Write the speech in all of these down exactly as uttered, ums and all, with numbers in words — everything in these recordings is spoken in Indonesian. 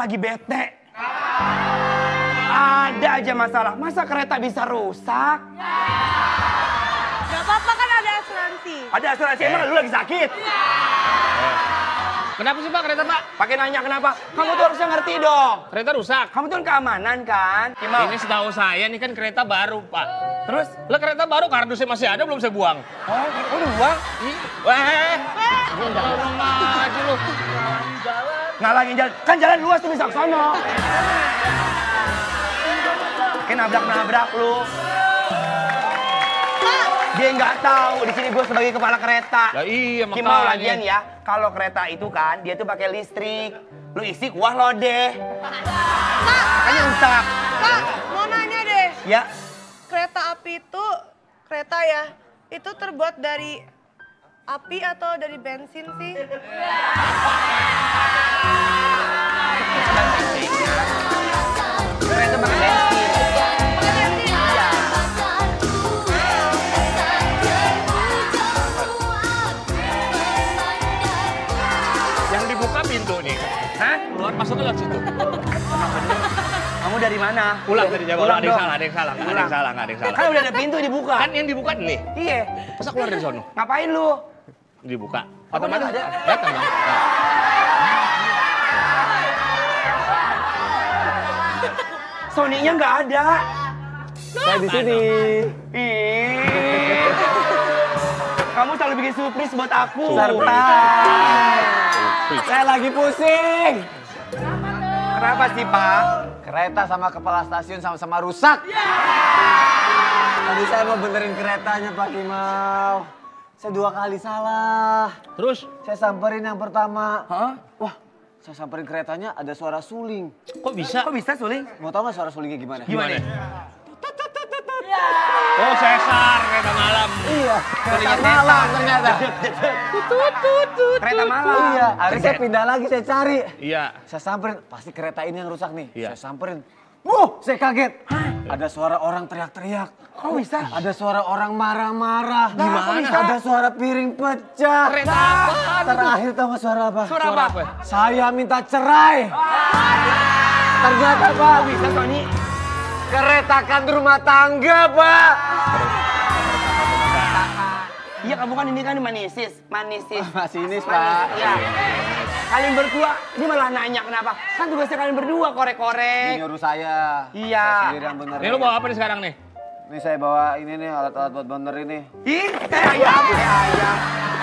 lagi bete. Ada aja masalah. Masa kereta bisa rusak? Gak apa-apa kan ada asuransi. Ada asuransi, emang lu lagi sakit? Kenapa sih Pak kereta Pak? Pakai nanya kenapa? Kamu tuh harusnya ngerti dong. Kereta rusak. Kamu tuh keamanan kan? Kimau. Ini setahu saya ini kan kereta baru Pak. Terus? Lah kereta baru kardusnya masih ada belum saya buang. Oh, udah buang? Weh, ngomong aja lu. Ngalangin jalan. Kan jalan luas tuh bisa ke sono. Kayak nabrak-nabrak lu. Dia nggak tahu di sini gue sebagai kepala kereta. Lah iya makanya. Kimau lagian ya, kalau kereta itu kan dia tuh pakai listrik. Lu isi kuah lo deh. Makanya rusak. Kak, mau nanya deh. Ya. Kereta api itu, kereta ya, itu terbuat dari api atau dari bensin sih? Kereta pakai bensin. Iya. Yang dibuka pintu nih. Hah? Keluar masuk ke lewat situ. Kamu dari mana? Pulang dari Jawa. Pulang Ada yang dong. salah, ada yang salah, ada yang salah, ada yang salah. Kan udah ada pintu dibuka. Kan yang dibuka nih. Iya. Masa keluar dari sono? Ngapain lu? Dibuka. Apa Otomatis ada? datang dong. Nah. Sony-nya nggak ada. Saya di sini. Ih. Kamu selalu bikin surprise buat aku. Surprise. Saya lagi pusing. Kenapa sih, Pak? Kereta sama kepala stasiun sama-sama rusak. Tadi saya mau benerin keretanya Pak Kimau. Saya dua kali salah. Terus? Saya samperin yang pertama. Hah? Wah, saya samperin keretanya ada suara suling. Kok bisa? Kok bisa, Suling? Mau tahu nggak suara sulingnya gimana? Gimana? Oh sesar kereta malam. Iya, kereta Ternyata malam ternyata. Kereta malam. Iya, akhirnya saya pindah lagi, saya cari. Iya. Saya samperin, pasti kereta ini yang rusak nih. Iya. Saya samperin. Wuh, saya kaget. Ada suara orang teriak-teriak. Kok bisa? Ada suara orang marah-marah. Gimana? Kok bisa? Ada suara piring pecah. Kereta apaan itu? Terakhir tahu nggak suara apa? Suara apa? Saya minta cerai. Ternyata Pak, Bisa, Sony? keretakan rumah tangga Pak. Iya, kamu kan ini kan manisis. Manisis. Masinis Manis, Pak. Iya. Kalian berdua, ini malah nanya kenapa. Kan tugasnya kalian berdua Ini korek-korek. nyuruh saya. Iya. Saya sendiri yang bener. Ini lu bawa apa nih sekarang nih? Ini saya bawa ini nih alat-alat buat bener ini. Ih, kayak ayam, kayak ayam.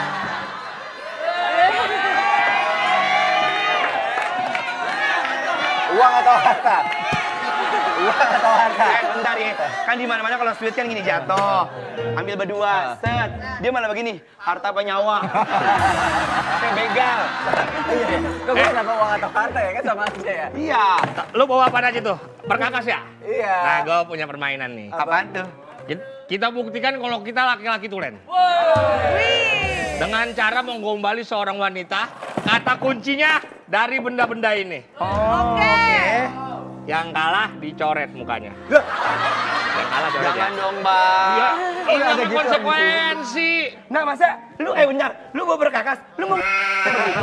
Uang atau harta? Uang atau harta? Eh, bentar ya. Kan di mana-mana kalau sweet kan gini jatuh. Ambil berdua, set. Dia malah begini, harta apa nyawa. Kayak begal. Kok gue kenapa uang atau harta ya? Kan sama aja ya? Iya. Lu bawa apa aja tuh? Perkakas ya? Iya. Nah, gue punya permainan nih. Apaan tuh? Ki- Kita buktikan kalau kita laki-laki tulen. Dengan cara menggombali seorang wanita, kata kuncinya dari benda-benda ini. Oh, oke. Yang kalah dicoret mukanya. Yang kalah coret ya. Jangan dong, Bang. Iya, Oh, ini ada kan gitu konsekuensi. Nah, masa lu eh bentar, lu mau berkakas, lu mau begini.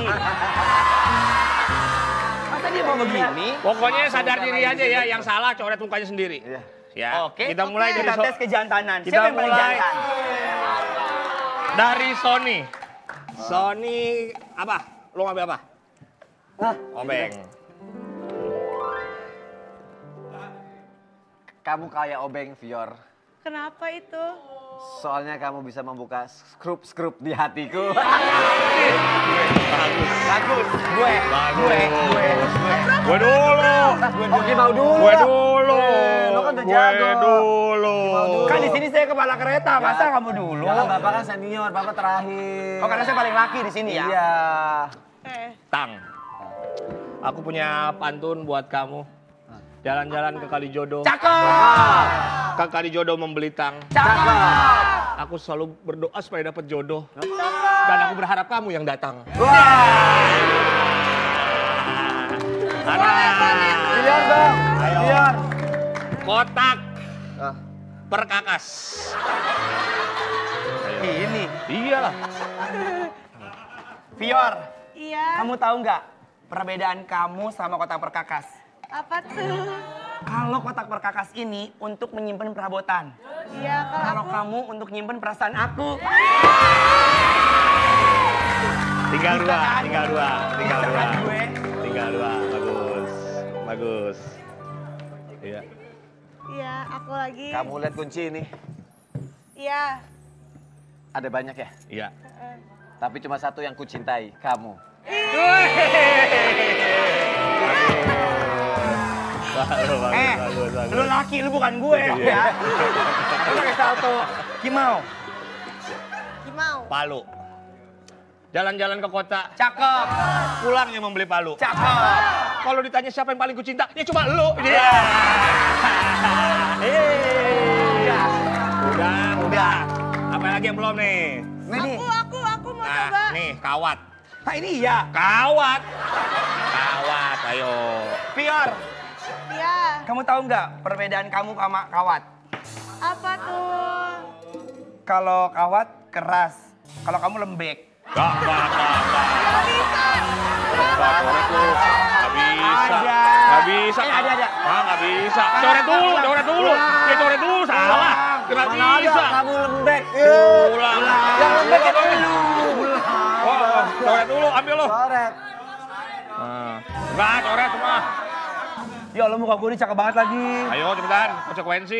Masa dia mau begini? Pokoknya sadar diri aja ya, yang salah coret mukanya sendiri. Iya. Ya, Oke. kita mulai dari kita so- tes kejantanan. kita Siapa yang paling mulai. jantan? dari Sony. Sony apa? Lu ngambil apa? Nah, Obeng. kamu kayak obeng Vior. Kenapa itu? Soalnya kamu bisa membuka skrup-skrup di hatiku. Bagus. Bagus. Gue. Bagus. Gue. Gue. Gue. Gue dulu. Oke, mau dulu. Gue dulu. Eh, lo kan udah Gue jago. dulu. Kan di sini saya kepala kereta, masa kamu dulu? Ya kan Bapak kan senior, Bapak terakhir. Oh, karena saya paling laki di sini ya? Iya. Eh, Tang. Aku punya pantun buat kamu. Jalan-jalan ke Kalijodo. Cakep. Ke Kalijodo membeli tang. Cakep. Aku selalu berdoa supaya dapat jodoh. Dan aku berharap kamu yang datang. Vior dong. Ayo. Vior. Kotak Ah. perkakas. Ini. Iyalah. Vior, iya. kamu tahu nggak? perbedaan kamu sama kotak perkakas. Apa tuh? Kalau kotak perkakas ini untuk menyimpan perabotan. Iya, kalau Kalau aku... kamu untuk nyimpen perasaan aku. Tinggal Bisa dua, kan? tinggal dua, tinggal Bisa dua. kan gue? Tinggal dua, bagus. Bagus. Iya. Iya, aku lagi. Kamu lihat kunci ini. Iya. Ada banyak ya? Iya. Tapi cuma satu yang kucintai, kamu. Bagus, bagus, Eh, bagus, bagus. lu laki, lu bukan gue ya. Aku pakai salto. Kimau. Kimau. Palu. Jalan-jalan ke kota, Cakep. pulang yang membeli palu. Cakep. Kalau ditanya siapa yang paling kucinta, ya cuma lu. Iya. Iya. Udah, udah. Apa lagi yang belum nih? Ini nih. Aku, aku, aku mau Nah, coba. nih kawat. Nah ini iya. Kawat. Kawat, ayo. Pior, Iya. kamu tahu nggak perbedaan kamu sama kawat? Apa tuh? Kalau kawat keras, kalau kamu lembek. Gak, gak, gak, gak. Gak bisa. Gak, coret lu. Gak bisa. Ada. Gak bisa. Eh, ada, ada. Ah, gak bisa. Coret dulu, coret dulu. Ya coret dulu, salah. Gak Mana ada bisa. kamu lembek. Ulang. Yang lembek itu lu. Oh, oh, coret dulu, ambil lu. Coret. Nah. Enggak, coret semua. Ya Allah, muka gue ini cakep banget lagi. Ayo, cepetan. Konsekuensi.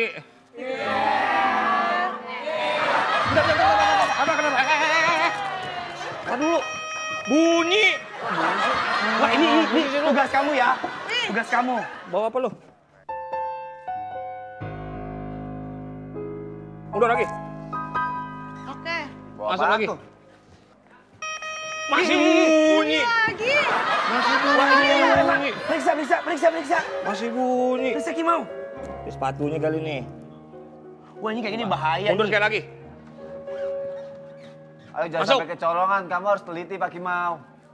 Bentar, bentar, bentar, bentar. Apa, kenapa? Eh, eh, eh, eh. Apa dulu? Bunyi. Wah, ini, ini, ini tugas kamu ya. Tugas kamu. Bawa apa lu? Udah lagi. Oke. Bawa Masuk apaan lagi. tuh? Masih Ih, bunyi. Lagi. Masih Wah, ini, ini, ini. bunyi. Periksa, periksa, periksa, periksa. Masih bunyi. Periksa Kimau. Ini sepatunya kali nih. Wah, ini kayak gini bahaya Mundur nih. sekali lagi. Ayo jangan Masuk. sampai kecolongan, kamu harus teliti Pak Kimau.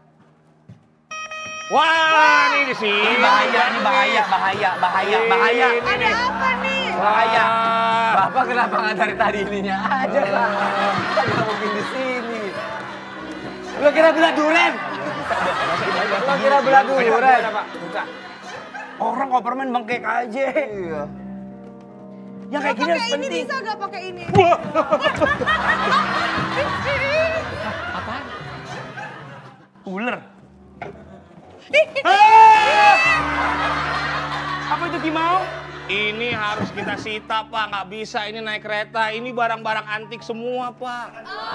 Wah, ini di sini. Ini bahaya, ini bahaya, bahaya, bahaya, bahaya. Ada apa nih? Bahaya. Bapak kenapa nggak dari tadi ininya aja, Pak? Kenapa mungkin di sini? Lo kira belah duren? Lo kira belah duren? Buka, Pak. Buka. Orang kopermen bengkek aja. Iya. Yang kayak gini harus Pakai ini penting. bisa gak pakai ini? Ular. Ah! Apa itu Kimau? Ini harus kita sita, Pak. Nggak bisa ini naik kereta. Ini barang-barang antik semua, Pak.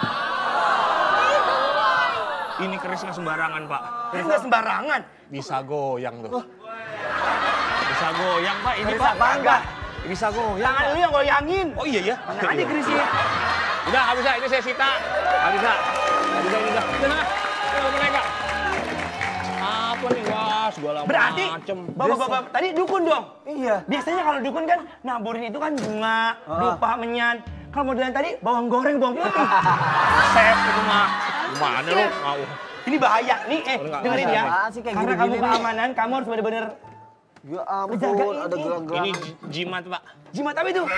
Ini keris nggak sembarangan, Pak. Ini nggak sembarangan. Bisa goyang tuh. Bisa goyang, Pak. Ini, Keris Pak. apaan, Pak? Bisa goyang. Tangan lu yang goyangin. Oh iya ya. Mana aja kerisnya. Udah, nggak bisa. Ini saya sita. Nggak bisa. Nggak bisa ini udah. Udah, nah. Udah, mau naik, Kak. Apa nih? Wah, segala Berarti, macem. bapak-bapak tadi dukun dong. Iya. Biasanya kalau dukun kan naburin itu kan bunga, dupa, menyan. Kalau modelan tadi bawang goreng, bawang putih. Sep itu mah. Gimana lu? Mau. Ini bahaya. Nih, eh, Oh, enggak, dengerin enggak, ya. apaan sih kayak Karena gini-gini kamu nih? keamanan, kamu harus bener-bener Ya ampun, Penjaga ada ini. gelang-gelang. Ini j- jimat, Pak. jimat apa itu?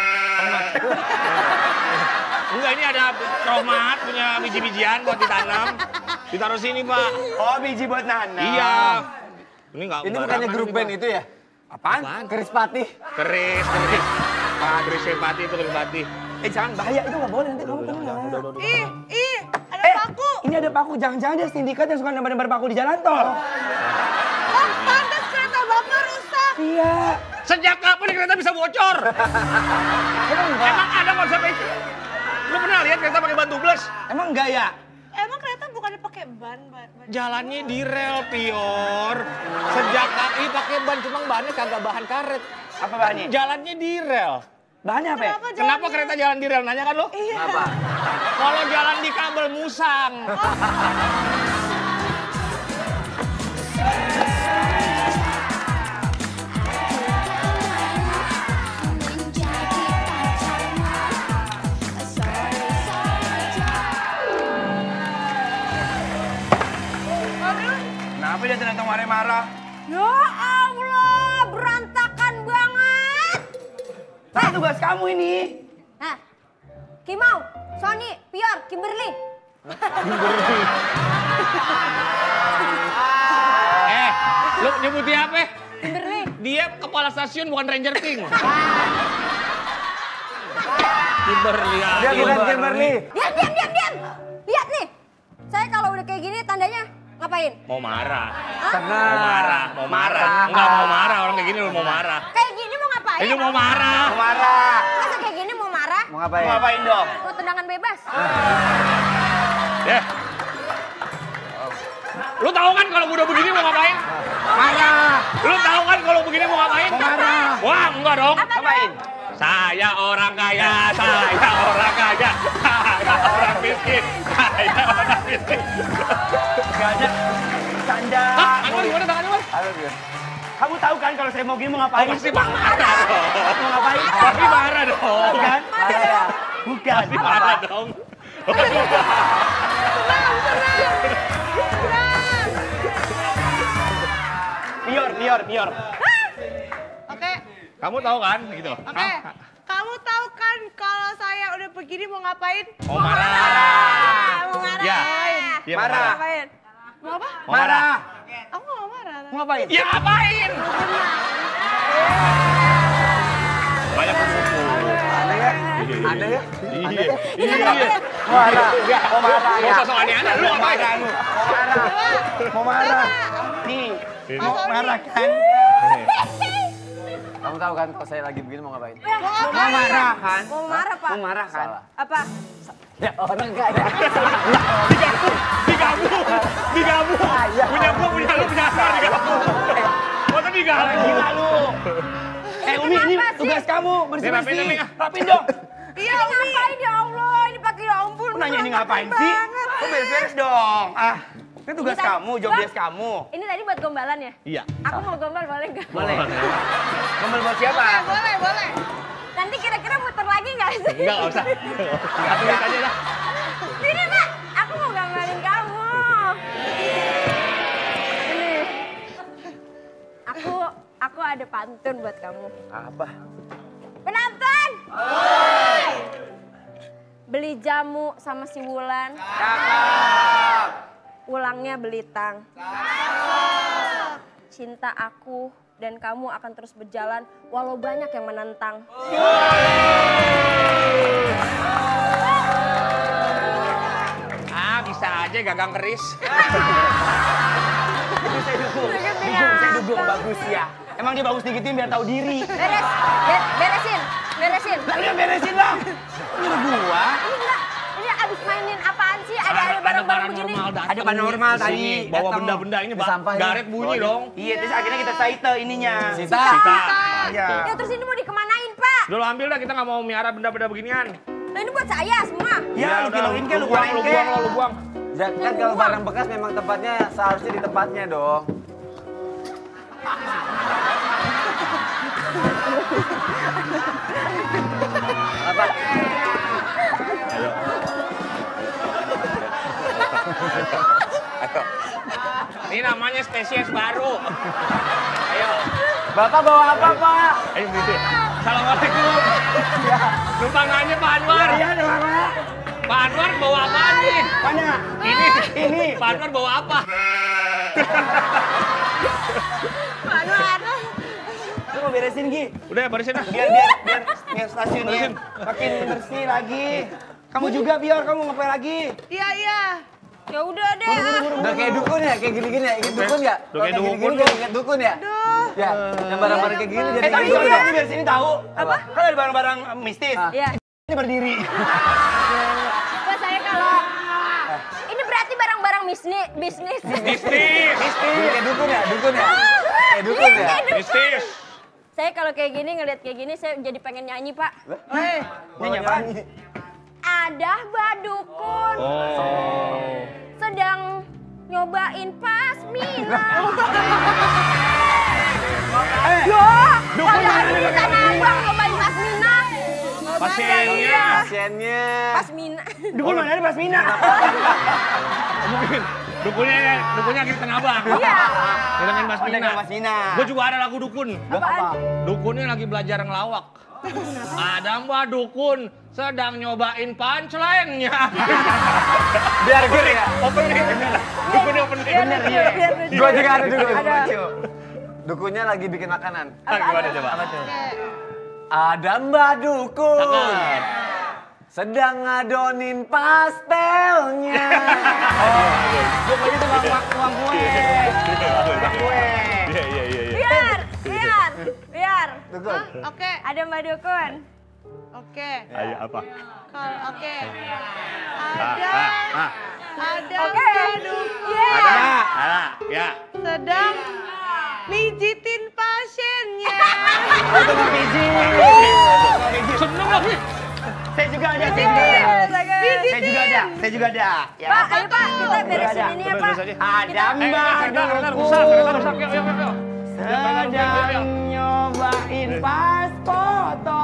Enggak, ini ada rohmat punya biji-bijian buat ditanam. Ditaruh sini, Pak. Oh, biji buat nanam. Iya. Ini enggak Ini bukannya grup band itu ya? Apaan? Apaan? Keris Patih. Keris, keris. Pak, keris Sepati itu keris Pati. Eh, jangan bahaya. Itu nggak boleh. Nanti kamu kena. Ih, ih, ada Eh, paku. ini ada paku. Jangan-jangan dia sindikat yang suka nembar-nembar paku di jalan tol. Oh, pantas kereta bapak rusak. Iya. Sejak kapan nih kereta bisa bocor? Emang enggak? Emang ada konsep itu? Lu pernah lihat kereta pakai ban tubles? Emang enggak ya? Emang kereta bukannya pakai ban, ban, ban. Jalannya di rel, Pior. Sejak kaki pakai ban, cuma bannya kagak bahan karet. Apa bahannya? Jalannya di rel. Bahannya apa ya? Kenapa Kenapa jalannya- kereta jalan di rel? Nanya kan lu? Iya. Apa? Kalau jalan di kabel musang. Kenapa dia ternyata marah-marah? Ya Allah, berantakan banget. Nah, tugas kamu ini. Nah, Kimau, Sony, Pior, Kimberly. Eh, Lu nyebut dia apa? Kimberly. Dia kepala stasiun bukan Ranger King. Kimberly. Dia bukan Kimberly. Diam, diam, diam, diam. Lihat nih. Saya kalau udah kayak gini tandanya ngapain? Mau marah. Tenang. Mau marah, mau marah. Enggak mau marah, orang kayak gini lu mau marah. Kayak gini mau ngapain? Ini mau marah. Mau marah. Masa kayak gini mau marah? Mau ngapain? Mau ngapain dong? Mau tendangan bebas? Ya. Lu tahu kan kalau udah begini mau ngapain? Marah. Lu tahu kan kalau begini mau ngapain? Mau marah. Wah, enggak dong. Ngapain? Saya orang kaya, saya orang kaya, saya orang miskin, saya orang miskin. Gak ada. Canda. Hah, Anwar gimana tangannya, Anwar? Halo dia. Kamu tahu kan kalau saya mau gini mau Oh, ngapain? pasti marah dong. Mau ngapain? Pasti marah dong. Bukan? Marah. Bukan. Pasti marah dong. Pior, pior, pior. Oke, Kamu tahu kan gitu? oke. Kamu tahu kan kalau saya udah begini mau ngapain? Mau marah. Mau marah. Ya. Ngapain? Iya, Marah. marah. Ngapain? Mau apa? Mau marah. Aku nggak mau marah. Mau ngapain? Ya ngapain? Banyak bersyukur. Aneh ya? Aneh ya? Iya. Iya. Mau marah. Mau marah Mau ya? sosok aneh-aneh lu ngapain? Mau marah. Mau marah. Nih, mau marah kan? Kamu tahu kan kalau saya lagi begini mau ngapain? Mau marah kan? Mau marah, Pak. Mau marah kan? Salah. Apa? Ya orang kaya. Digabung, digabung, digabung. Punya gua, punya lu, punya asal digabung. Masa digabung? Gila lu. Eh Umi, ini Kenapa sih? tugas kamu Ini rapiin, bersih-bersih. rapiin, ah. Rapiin dong. Iya, Ini Umi. ngapain ya Allah? Ini pakai ya ampun. Lu nanya ini berantakan ngapain sih? banget. Kok beres-beres dong. Ah, ini tugas Ini tadi- kamu, job desk kamu. Ini tadi buat gombalan ya? Iya. Aku mau gombal boleh nggak? Boleh. Gombal buat siapa? Boleh, boleh. Nanti kira-kira muter lagi nggak sih? Enggak, enggak usah. Satu menit aja dah. Sini, Pak. Aku mau gambarin kamu. Ini. Aku aku ada pantun buat kamu. Apa? Penonton. Beli jamu sama si Wulan. Pulangnya beli tang. Cinta aku dan kamu akan terus berjalan walau banyak yang menentang. Ah, bisa aja gagang keris. Saya dukung. Dukung, saya dukung. Bagus ya. Emang dia bagus digituin biar tahu diri. Beres, Be- beresin, beresin. Lah dia beresin lah. Nyuruh gua. Ini enggak, ini abis mainin apaan sih? Ada ada barang-barang begini. datang Ada paranormal di tadi, sini, bawa datang. benda-benda ini, Di Pak. sampah ini. Garet bunyi Bawa dong. Iya, terus akhirnya kita saite ininya. Sita. Sita. Iya. Ya terus ini mau dikemanain, Pak? Dulu ambil dah, kita nggak mau miara benda-benda beginian. Nah ini buat saya semua. Ya, lu kilauin ke, lu buang, goreng lu ke. buang, lu buang. Ya, kan kalau barang bekas memang tempatnya seharusnya di tempatnya dong. Apa? Ini namanya spesies baru. Ayo. Bapak bawa apa, Pak? Ayo, Bisi. Assalamualaikum. Numpang nanya Pak Anwar. Iya, ada apa? Pak Anwar bawa apa nih? Mana? Ini. Ini. Pak Anwar bawa apa? Lu mau beresin, Gi? Udah, barisin dah. Biar, biar, biar, biar stasiunnya Beresin. makin bersih lagi. Kamu juga, biar kamu ngapain lagi? Iya, iya. Ya udah deh. Udah kayak dukun ya? Kayak gini-gini ya? Ingat dukun ya? Udah kayak Kalau dukun gini-gini lu. jadi ingat dukun ya? Ya, yang barang-barang kayak gini jadi Eh, tapi ingat dukun sebelum ya? ini biar sini tahu. Apa? Kan ada barang-barang eh, mistis. Ah. Ya. Ini berdiri. Pak saya kalau ini berarti barang-barang bisnis, bisnis. Mistis. Jadi kayak dukun ya? Dukun ya? Kayak dukun Iya, ya? kayak dukun. Mistis. Saya kalau kayak gini ngeliat kayak gini saya jadi pengen nyanyi, Pak. Eh, nyanyi apaan? Ada badukun Oh. sedang nyobain pasmina. Eh, Yo, dukun kalau mana di ada Tanah pasmina? Abang nyobain pasmina. Pasiennya. Pasiennya. Pasmina. dukun mana ada Pasmina? Mungkin. Dukunnya, dukunnya kita Tanah Abang. Iya. Dengan Mas Oh, dengan Mina. Mas Mina. Gue juga ada lagu dukun. Apaan? Dukunnya lagi belajar ngelawak. Ada mbak dukun sedang nyobain punchline-nya. Biar ger ya? Opening. Dukunnya opening. Bener iya. Gua juga ada dukun. Lucu. Dukunnya lagi bikin makanan. Ah, gimana coba? Apa tuh? Ada Mbak Dukun. Sedang ngadonin pastelnya. Gue punya tuh uang uang gue. Uang gue. Iya, iya, iya. Biar, biar, biar. Dukun. Oke, Ada Mbak Dukun. oke. Ayo apa? Kalau oke. Ah, Ada ah, ah. ada Oke. Mbak Dukun Iya. Ah, ya. sedang mijitin pasiennya. Oh, tukang pijit. Tukang pijit. Seneng lah. Saya juga ada, saya juga ada. Pijitin. Saya juga ada, saya juga ada. Ya. Pak, ayo Pak, kita beresin Ada. ini ya Beres, Pak. beres aja. Ada Eh, Mbak kereta, kereta Dukun. rusak, kereta rusak. Yuk, yuk, yuk. Sedang nyobain pas foto.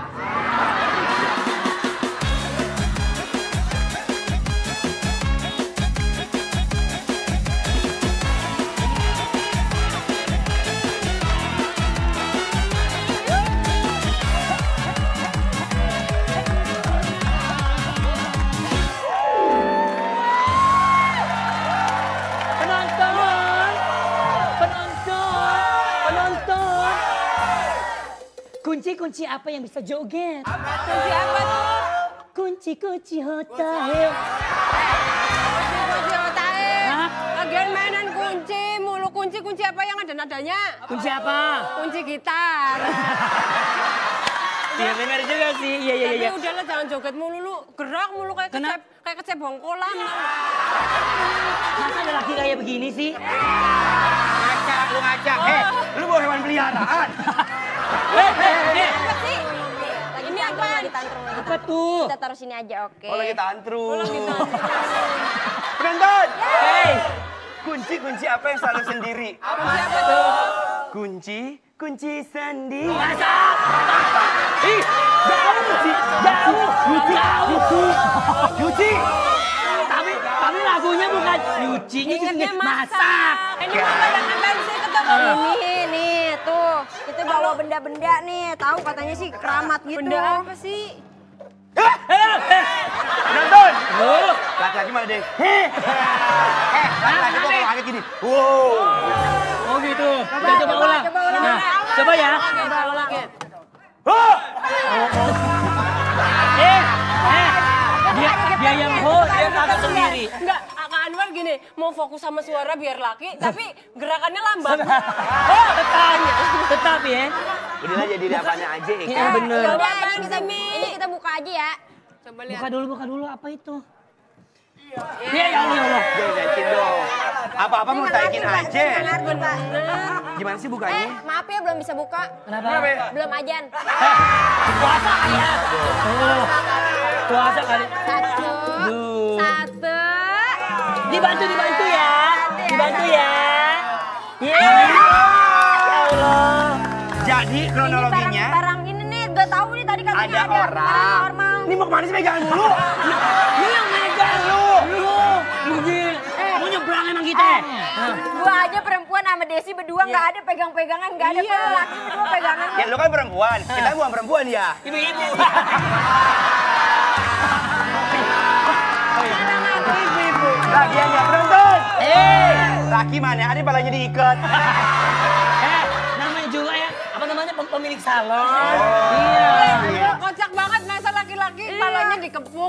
Penonton, penonton, penonton. Kunci-kunci apa yang bisa joget? Kunci apa tuh? Kunci-kunci hotel. Kunci otae. Hah? Lagian mainan kunci, mulu kunci, kunci apa yang ada nadanya? Kunci apa? Kunci gitar. Iya benar juga sih. Iya iya Tapi iya. udahlah jangan joget mulu lu, gerak mulu kayak Kenapa? kecep, kayak kecebongkolan. Masa ada laki kayak begini sih? Ngaca, lu ngaca. Eh, lu bawa hewan peliharaan. Eh, eh, eh. Apa sih? Ini apa? Apa tuh? Kita taruh sini aja, oke. Oh, lagi tantrum. Oh, lagi tantrum. Penonton. Hey. Kunci-kunci apa yang selalu sendiri? Kunci apa tuh? Kunci, kunci sendiri. Masa? Ih, jauh sih, jauh, jauh. Nyuci. Tapi, tapi lagunya bukan nyuci, Ingatnya nyuci, masak. masak. Ini pemandangan bensin ketemu. Ini, nih, tuh. Kita bawa benda-benda nih. Tahu katanya sih keramat gitu. Benda apa sih? Penonton. Laki-laki mana deh? Eh, laki-laki kok kalau kaget gini. Wow. Oh gitu. Coba, Udah, coba, ulang. coba ulang. Nah, coba ya. Coba ulang. Oh. Eh, eh. Dia, dia yang hold, dia takut sendiri. Enggak, Kak Anwar gini, mau fokus sama suara biar laki, tapi gerakannya lambat. Oh, Tetap, tetap ya. Udah jadi apanya aja ya. Iya bener. Udah, ini kita, ini kita buka aja ya. Coba lihat. Buka dulu, buka dulu. Apa itu? Iya, ya Allah, ya Allah. Jangan naikin dong. Apa-apa mau taikin aja. Bener. Gimana sih Eh, bukanya? maaf ya belum bisa buka. Kenapa? Belum ajan. Puasa kali ya. Oh, puasa kali. Satu. Duh. Satu. Dibantu, dibantu ya. Dibantu ya. Iya. Ya Allah. Jadi Ini kronologinya barang-barang ini nih, gak tahu nih tadi katanya ada ada. Barang orang. normal. Ini mau kemana sih pegangan dulu? Lu yang megang lu. Lu. Lu gini. Mau nyebrang emang kita. Hah. Gua aja perempuan sama Desi berdua nggak ada pegang-pegangan, nggak ada kalau laki berdua pegangan. Ya lu kan perempuan, kita bukan perempuan ya. Ibu-ibu. Ibu-ibu. Lagian ya penonton. Eh. Laki mana? Ada palanya diikat. Eh, namanya juga ya, apa namanya pem- pemilik salon. Iya. Iya, kocak banget masa laki-laki kepalanya dikepung.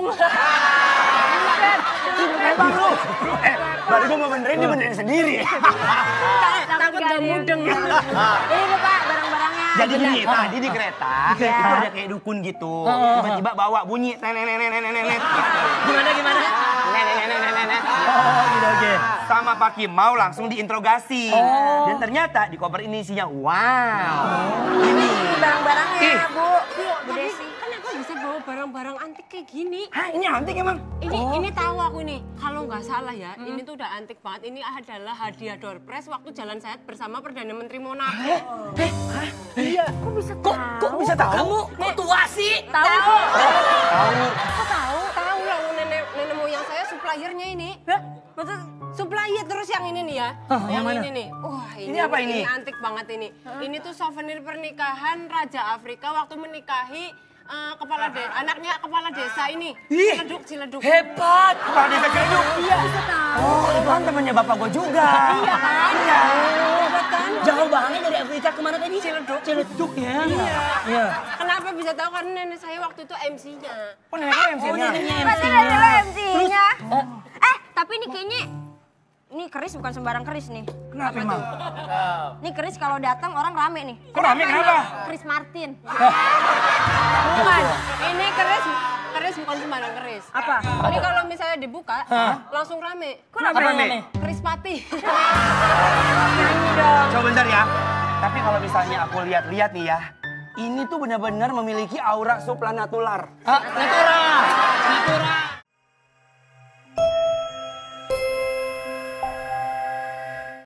Emang lu. Eh, baru gua mau benerin, dia benerin sendiri. Takut gak mudeng. Ini nih Pak, barang-barangnya. Jadi gini, tadi di kereta, itu ada kayak dukun gitu. Tiba-tiba bawa bunyi, nenek-nenek-nenek-nenek gitu. Gimana gimana? Nenek-nenek-nenek-nenek. Oh, gitu oke. Sama Pak Kimau langsung diinterogasi. Dan ternyata di koper ini isinya, wow. Ini barang-barangnya, Ih. Bu. Bu Desi. Kenapa bisa bawa barang-barang antik kayak gini? Hah, ini antik emang? Ini ini tahu aku ini. Kalau nggak salah ya, ini tuh udah antik banget. Ini adalah hadiah door prize waktu jalan sehat bersama Perdana Menteri Monaco. Eh, hah? Iya. Kok bisa kok, kok bisa tahu? Kamu kok tua sih? Tahu? Tahu. Kok tahu? Tahu lah nenek nenek moyang saya suppliernya ini. Hah? Maksud supplier terus yang ini nih ya. Hah, yang mana? ini nih. Wah, ini, Ini apa ini? Ini antik banget ini. Ini tuh souvenir pernikahan Raja Afrika waktu menikahi eh, kepala de anaknya kepala desa ini. Ciledug, Ciledug. Hebat. Kepala desa Ciledug. Iya. Oh, itu kan temannya bapak gue juga. Iya kan? Iya. Hebat kan? Jauh banget dari Afrika kemana tadi? Ciledug. Ciledug ya. Iya. Iya. Kenapa bisa tahu? Karena nenek saya waktu itu M C-nya. Oh, neneknya M C-nya. Berarti dari lo M C-nya. Eh, tapi ini kayaknya ini keris bukan sembarang keris nih. Kenapa emang? Ini keris kalau datang orang rame nih. Kok rame kenapa? Keris Martin. Bukan. Ini keris keris bukan sembarang keris. Apa? Ini kalau misalnya dibuka, langsung rame. Kenapa Apa, rame? Nek? Keris pati. Nyanyi dong. Coba bentar ya. Tapi kalau misalnya aku lihat-lihat nih ya, ini tuh benar-benar memiliki aura supranatural. Ah, natural. Natural.